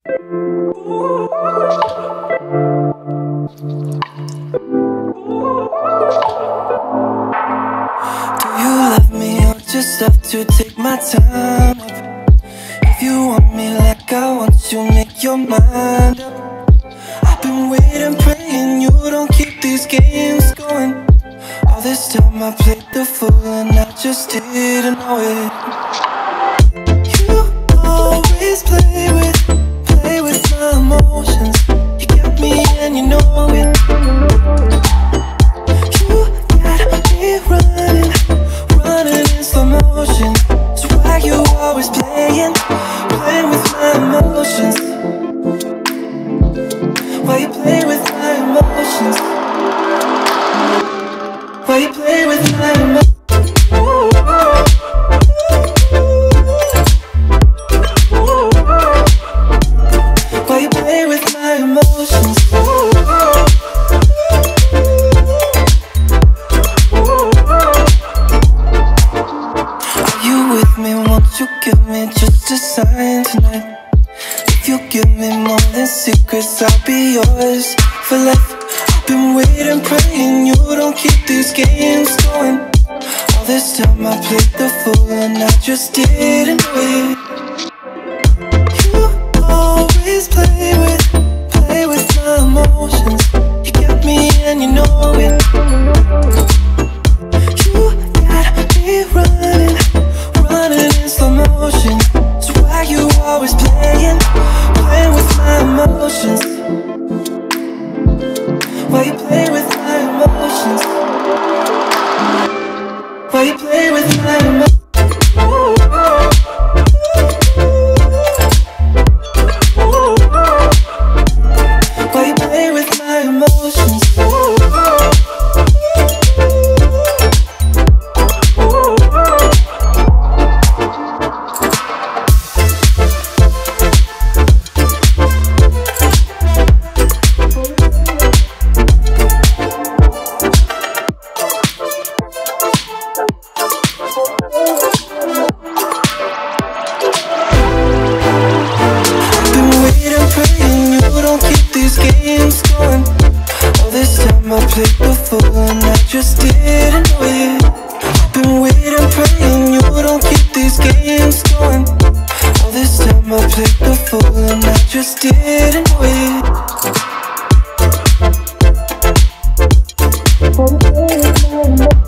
Love me or just have to take my time up? If you want me like I want you, make your mind up. I've been waiting, praying you don't keep these games going. All this time I played the fool and I just didn't know it. You always play with my emotions. You got me and you know it. You got me running in slow motion. So why you always playing with my emotions? Why you play with my emotions? Why you play with my emotions? Why you play with my emotions? Won't you give me just a sign tonight? If you give me more than secrets, I'll be yours for life. I've been waiting, praying you don't keep these games going. All this time I played the fool and I just didn't know it. You always play with my emotions. You got me and you know it. You got me running in slow motion. So why you always playing with my emotions? Why you play with my emotions? Why you play with my emotions? Why you play with my emotions? I played the fool and I just didn't know it. I've been waiting, praying you don't keep these games going. All this time I played the fool and I just didn't know it.